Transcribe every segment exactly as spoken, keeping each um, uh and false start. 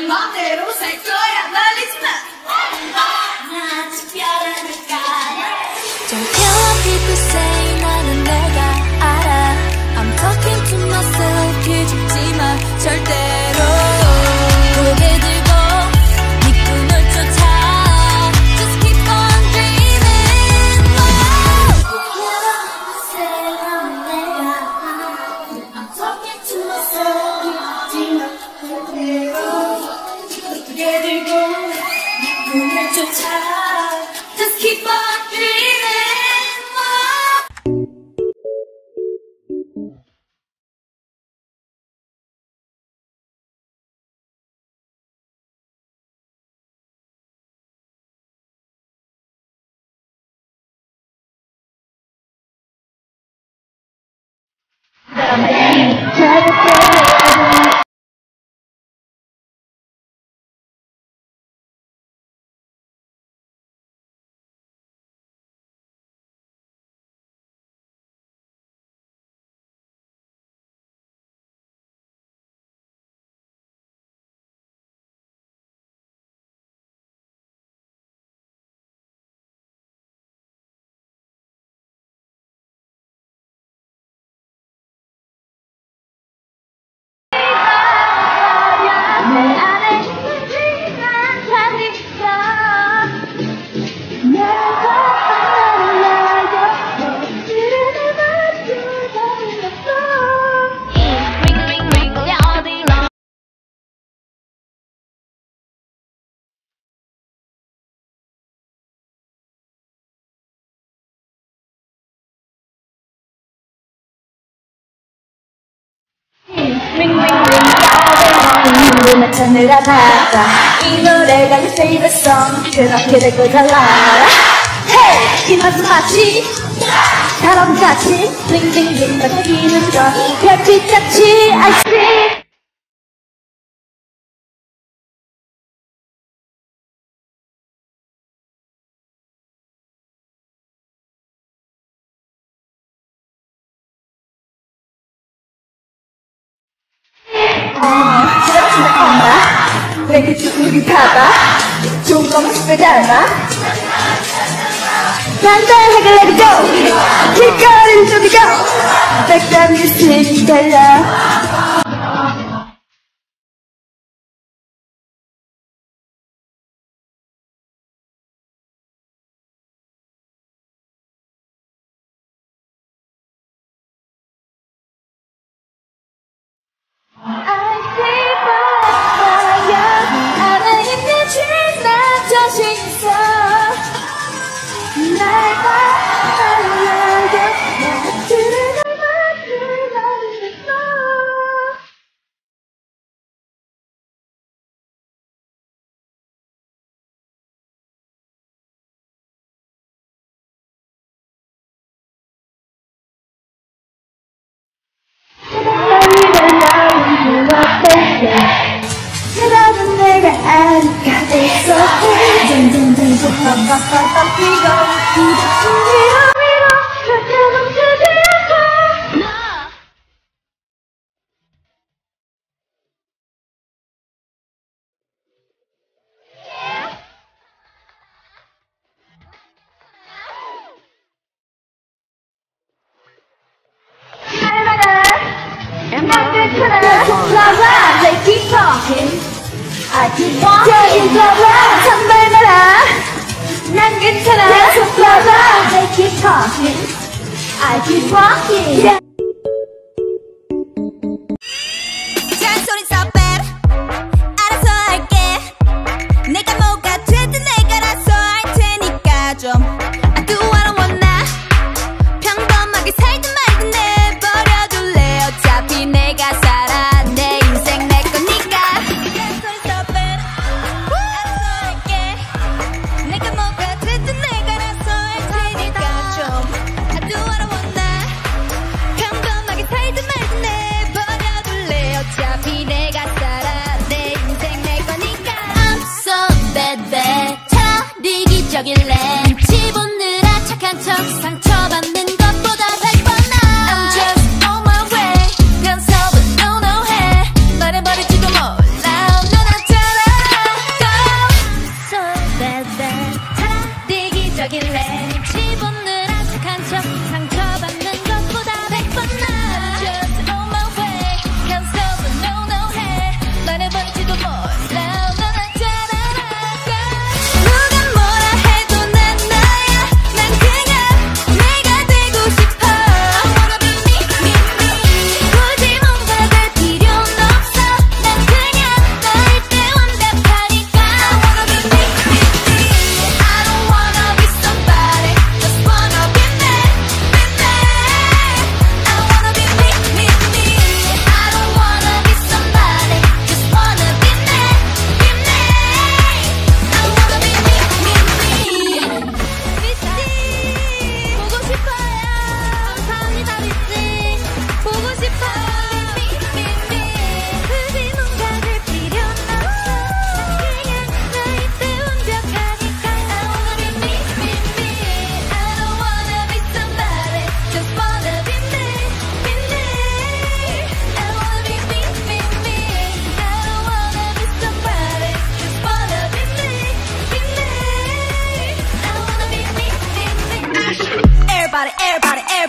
맘대로 살 거야 말리지 마. 나 특별하니까. Don't care what people say 나는 내가 알아. I'm talking to myself 기죽지 마 절대로. 고개 들고 네 꿈을 쫓아. Just keep on dreaming. say 나는 내가 알아. I'm talking to myself 기죽지 마 절대로. 고개 들고 네 꿈을 쫓아. Just keep on dreaming. 하늘아 바다 이 노래가 내 favorite song 그렇게 될 걸 잘 알아. Hey! 이 맛은 마치 사람같이 링링링 바뀌는 건 별빛같이 I see. 내게 죽음이 타봐 좋은 것만 싶을 닮아 단단하게 let it go 길거리를 쫓고 백단 뮤직이 달려. 그러면 내가 아니까 있어 쟁쟁쟁쟁 빡빡빡빡 뛰고 위로 위로 절대 멈추지 않고 날마다 난 괜찮아 Love they keep talking I keep walking 저기 봐봐 정말 말아 난 괜찮아 Love they keep talking I keep walking yeah. 잔소리 stop it 알아서 할게 내가 뭐가 되든 내가 알아서 할 테니까 좀 I do what I want now 평범하게 살든 말든 내버려둘래 어차피 내가 살아 내 인생 내 거니까 잔소리 stop it 알아서 할게 내가 뭐가 되든 내가 알아서 할 테니까 좀 I do what I want now 평범하게 살든 말든 내버려둘래 어차피 내가 살아 내 인생 내 거니까 I'm so bad bad 차라리 기적일래 눈치 보느라 착한 척 상처받는 것보다 백 번 나아 I'm just on my way 변서도 no no 해 말해버릴지도 몰라 넌 알잖아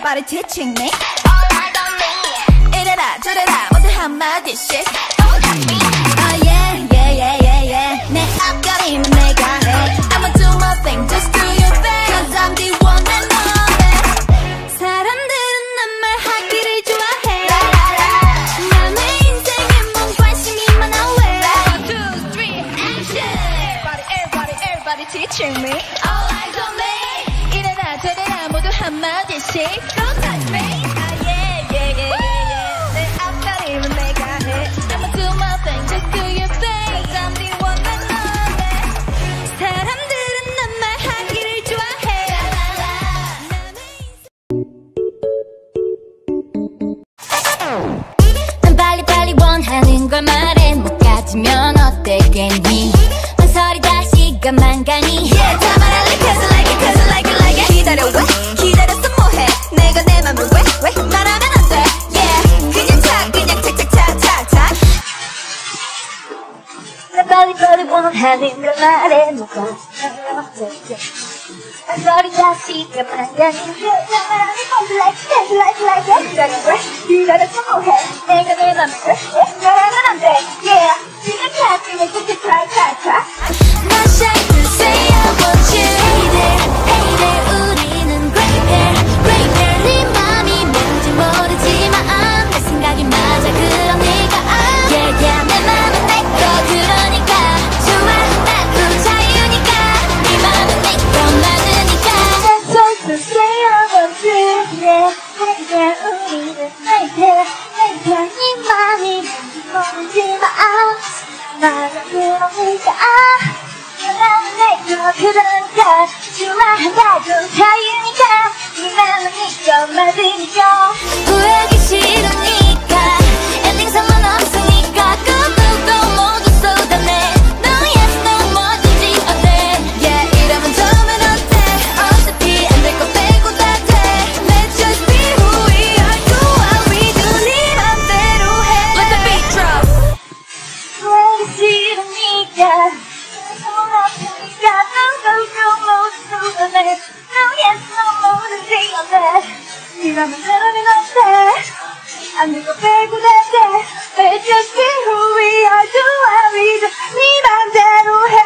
everybody teaching me. All eyes on me. 이래라 저래라 모두 한마디씩. Oh yeah, yeah, yeah, yeah, yeah. 내 앞가림은 내가 해. I'ma do my thing, just do your thing. Cause I'm the one and only. 사람들은 난 말하기를 좋아해. 남의 인생에 뭔 관심이 많아 왜. One, two, three, action. Everybody, everybody, everybody teaching me. All eyes on me. 이래라 저래라 모두 한마디씩. Don't touch me. Ah, yeah, yeah, yeah, yeah, yeah. 내 앞가림은 내가 해. I'ma do my thing, just do your thing. Cause I'm the one and only. 사람들은 난 말하기를 좋아해. 난 빨리빨리 원하는 걸 말해. 못 가지면 어때겠니. 망설이 다 시간만 가니. Yeah, 다 말할래 cause I like it, cause I like it, like it. 기다려 왜? 기다렸어 뭐해? 내가 내 맘을 왜? 왜? 말하면 안 돼. Yeah, 그냥 차 그냥 착착착착착. 난 빨리빨리 원하는 걸 말해. 못 가지면 어떡해. 망설이 다 시간만 가니. Yeah, 다 말하면 cause I like it, cause I like it, like it. 기다려 왜? 기다렸어 뭐해? 내가 내 맘을 왜? 왜? 말하면 안 돼. Yeah, 그냥 차 그냥 착착착착착. Not shy to say I want you. Hey there, hey there, 우리는 great pair, great pair. 네 맘이 뭔지 모르지만 내 생각이 맞아 그럼 네가 아. Yeah, yeah, 내 맘은 내 거 그러니까 좋아 나도 자유니까 네 맘은 네 거 맞으니까. I'm so to say I want you. Yeah, hey there, 우리는 great pair, great pair. 네 맘이 뭔지 모르지만 맞아 그러니까 나는 내거 그러니까 좋아한다고 자유니까 네 맘은 네거 맞으니까. 후회하기 싫으니까 엔딩상만 없으니까 고고고 모두 쏟아내. No yes no 뭐든지 어때. Yeah 이러면 처음엔 어때. 어차피 안 될 거 빼고 다 돼. Let's just be who we are. Do what we do. 네 맘대로 해. Let the beat drop. 후회하기 싫으니까 손 아프니까 고고고 모두 쏟아내. No yes no 뭐든지 어때. 네 맘은 그러면 어때. 안 될 거 빼고 다 돼. Let's just be who we are. Do what we do. 네 맘대로 해.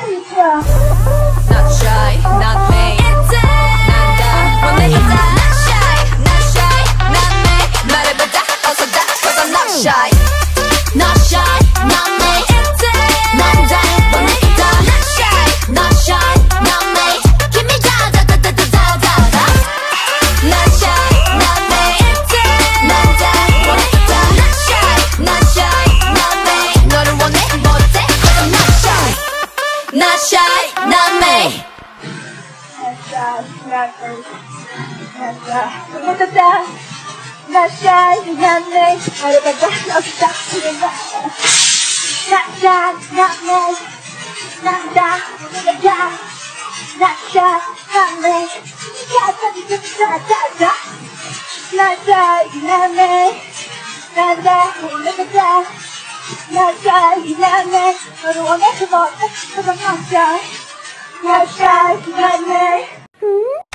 Not shy, not me. Itzy. 난다 원해보자. Not shy, not shy, not me. 말해보자 어서 다. Cause I'm not shy. Not shy, not me. Itzy. 난다 원해보자. Not shy, not shy, not me. Give me da da da da da da da da. Not shy, not me. Itzy. 난다 원해보자. Not shy, not shy, not me. 너를 원해 못해. Cause I'm not shy. Not shy, not me. Not shy, not me. 말해봐봐, 없다, 그래봐. Not shy, not me. 난다, 그래봐. Not shy, not me. 자자자자자자. Not shy, not me. 난다, 그래봐. Not shy, not me. 너를 원해서 못해. Cause I'm not shy. Not shy, not me.